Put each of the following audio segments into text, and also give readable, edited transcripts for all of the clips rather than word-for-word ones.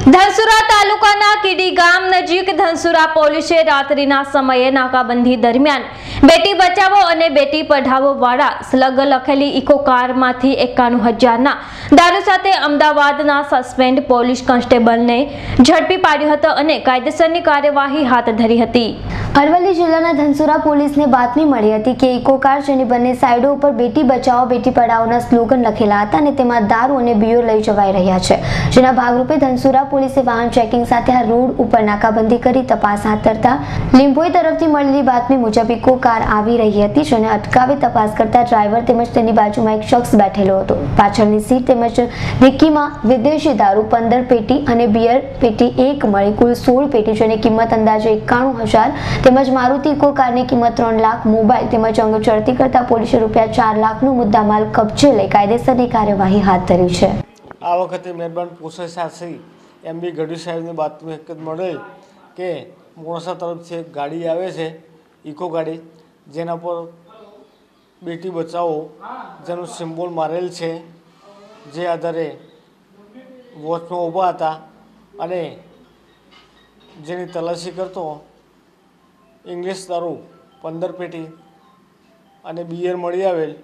ધનસુરા તાલુકાના કીડી ગામ નજીક ધનસુરા પોલીસે રાત્રિના સમયે નાકાબંધી દરમિયાન બેટી બચાવો અને બેટી પઢાવો વાળા સ્લગ લખેલી ઇકો કારમાંથી 91,000ના દારૂ સાથે અમદાવાદના સસ્પેન્ડ પોલીસ કોન્સ્ટેબલને ઝડપી પાડ્યો હતો અને કાયદેસરની કાર્યવાહી હાથ ધરી હતી। અરવલ્લી જિલ્લાના ધનસુરા પોલીસને બાતમી મળી હતી કે ઇકો કાર જેની બંને સાઈડો ઉપર બેટી બચાવો બેટી પઢાઓના સ્લોગન લખેલા હતા અને તેમાં દારૂ અને બીયો લઈ જવાઈ રહ્યા છે, જેના ભાગરૂપે ધનસુરા પોલીસે વાહન ચેકિંગ સાથે આ રોડ ઉપર નાકાબંધી કરી તપાસ હાથ ધરતા લીંબોઈ તરફથી મળેલી બાતમી મુજબ ઇકો કાર આવી રહી હતી, જેને અટકાવી તપાસ કરતા ડ્રાઈવર તેમજ તેની બાજુમાં એક શખ્સ બેઠેલો હતો। પાછળની સીટ તેમજ ડિક્કીમાં વિદેશી દારૂ 15 પેટી અને બિયર પેટી એક મળી કુલ 16 પેટી, જેની કિંમત અંદાજે 91,000 તેમજ મારુતિ ઇકો કારની કિંમત 3 લાખ, મોબાઈલ તેમજ અંગ ચડતી કરતા પોલીસે રૂપિયા 4 લાખનો મુદ્દામાલ કબજે લઈ કાયદેસરની કાર્યવાહી હાથ ધરી છે। આ વખતે મહેરબાન પોલીસ શાસ્ત્રી MB ગઢવી સાહેબની બાતમી હકીકત મળેલ કે મોડાસા તરફથી એક ગાડી આવે છે, ઇકો ગાડી, જેના પર બેટી બચાવો જેનું સિમ્બોલ મારેલ છે, જે આધારે વોચમાં ઊભા હતા અને જેની તલાશી કરતો ઇંગ્લિશ દારૂ 15 પેટી અને બિયર મળી આવેલ,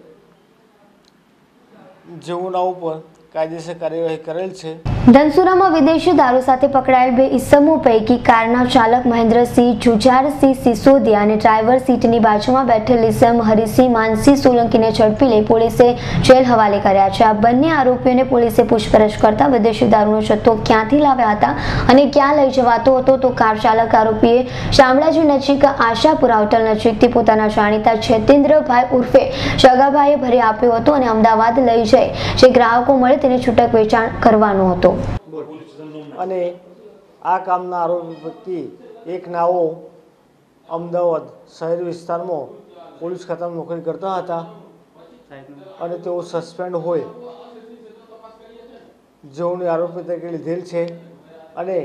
જેઓના ઉપર કાયદેસર કાર્યવાહી કરેલ છે। ધનસુરામાં વિદેશી દારૂ સાથે પકડાયેલ 2 ઇસમો પૈકી કારના ચાલક મહેન્દ્રસિંહ જુજારસિંહ સિસોદિયા અને ડ્રાઈવર સીટની બાજુમાં બેઠેલ ઇસમ હરિસિંહ માનસિંહ સોલંકીને ઝડપી લઈ પોલીસે જેલ હવાલે કર્યા છે। આ બંને આરોપીઓને પોલીસે પૂછપરછ કરતા વિદેશી દારૂનો જથ્થો ક્યાંથી લાવ્યા હતા અને ક્યાં લઈ જવાતો હતો, તો કાર ચાલક આરોપીએ શામળાજી નજીક આશાપુરા હોટલ નજીકથી પોતાના જાણીતા છેતેન્દ્રભાઈ ઉર્ફે જગાભાઈએ ભરી આપ્યો હતો અને અમદાવાદ લઈ જઈ જે ગ્રાહકો મળે તેને છૂટક વેચાણ કરવાનો હતો। અને આ કામના આરોપી વ્યક્તિ એક નાઓ અમદાવાદ શહેર વિસ્તારમાં પોલીસ ખાતામાં નોકરી કરતા હતા અને તેઓ સસ્પેન્ડ હોય જેઓને આરોપી તરીકે લીધેલ છે અને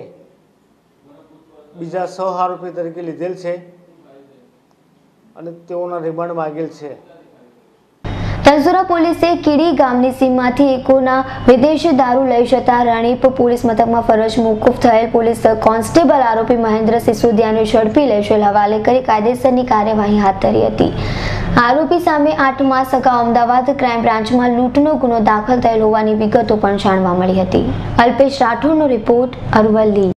બીજા સહ આરોપી તરીકે લીધેલ છે અને તેઓના રિમાન્ડ માગેલ છે। ધનસુરા પોલીસે કીડી ગામની સીમમાંથી ઇકોના વિદેશી દારૂ લઈ જતા રણીપ પોલીસ મથકમાં ફરજ મોકૂફ થયેલ પોલીસ કોન્સ્ટેબલ આરોપી મહેન્દ્ર સિસોદિયાને ઝડપી લઈ જેલ હવાલે કરી કાયદેસરની કાર્યવાહી હાથ ધરી હતી। આરોપી સામે 8 માસ અગાઉ અમદાવાદ ક્રાઇમ બ્રાન્ચમાં લૂંટનો ગુનો દાખલ થયેલ હોવાની વિગતો પણ જાણવા મળી હતી। અલ્પેશ રાઠોડનો રિપોર્ટ, અરવલ્લી।